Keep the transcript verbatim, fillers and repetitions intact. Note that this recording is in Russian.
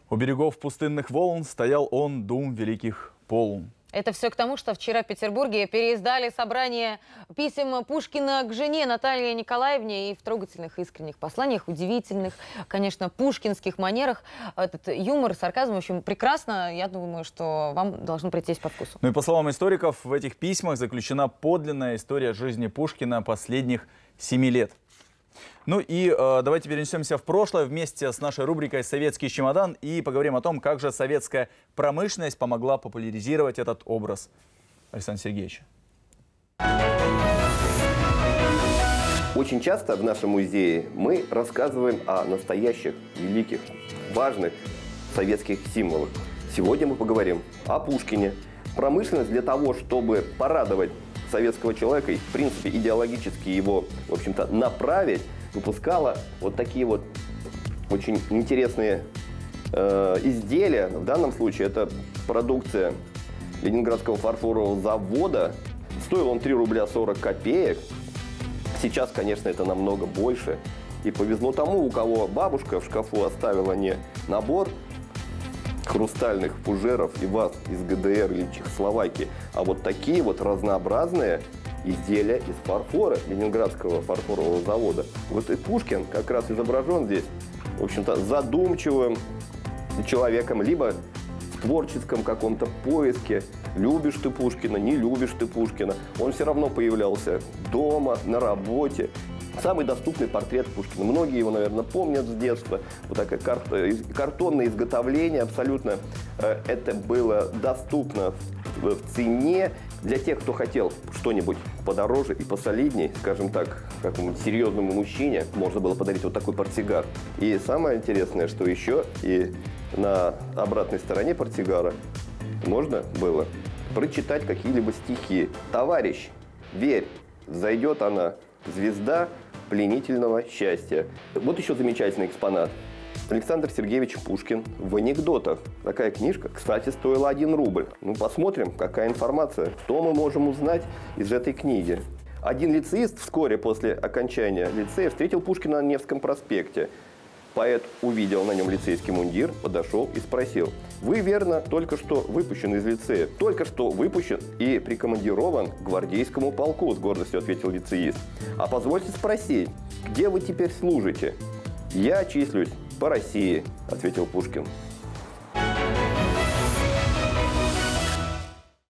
У берегов пустынных волн стоял он, дум великих полн. Это все к тому, что вчера в Петербурге переиздали собрание писем Пушкина к жене Наталье Николаевне, и в трогательных искренних посланиях, удивительных, конечно, пушкинских манерах этот юмор, сарказм, в общем, прекрасно. Я думаю, что вам должно прийтись по вкусу. Ну и по словам историков, в этих письмах заключена подлинная история жизни Пушкина последних семи лет. Ну и э, давайте перенесемся в прошлое вместе с нашей рубрикой «Советский чемодан» и поговорим о том, как же советская промышленность помогла популяризировать этот образ. Александр Сергеевич. Очень часто в нашем музее мы рассказываем о настоящих, великих, важных советских символах. Сегодня мы поговорим о Пушкине. Промышленность для того, чтобы порадовать советского человека и, в принципе, идеологически его, в общем-то, направить, выпускала вот такие вот очень интересные э, изделия. В данном случае это продукция Ленинградского фарфорового завода. Стоил он три рубля сорок копеек. Сейчас, конечно, это намного больше. И повезло тому, у кого бабушка в шкафу оставила не набор хрустальных фужеров и ваз из ГДР или Чехословакии, а вот такие вот разнообразные изделия из фарфора Ленинградского фарфорового завода. Вот и Пушкин как раз изображен здесь, в общем-то, задумчивым человеком, либо в творческом каком-то поиске. Любишь ты Пушкина, не любишь ты Пушкина. Он все равно появлялся дома, на работе. Самый доступный портрет Пушкина. Многие его, наверное, помнят с детства. Вот такое кар картонное изготовление абсолютно. Э, это было доступно в, в цене. Для тех, кто хотел что-нибудь подороже и посолидней, скажем так, какому-нибудь серьезному мужчине, можно было подарить вот такой портсигар. И самое интересное, что еще и на обратной стороне портсигара можно было прочитать какие-либо стихи. «Товарищ, верь, зайдет она, звезда пленительного счастья». Вот еще замечательный экспонат. Александр Сергеевич Пушкин в анекдотах. Такая книжка, кстати, стоила один рубль. Ну, посмотрим, какая информация, что мы можем узнать из этой книги. Один лицеист вскоре после окончания лицея встретил Пушкина на Невском проспекте. Поэт увидел на нем лицейский мундир, подошел и спросил: «Вы, верно, только что выпущен из лицея?» «Только что выпущен и прикомандирован к гвардейскому полку», — с гордостью ответил лицеист. «А позвольте спросить, где вы теперь служите?» «Я числюсь по России», — ответил Пушкин.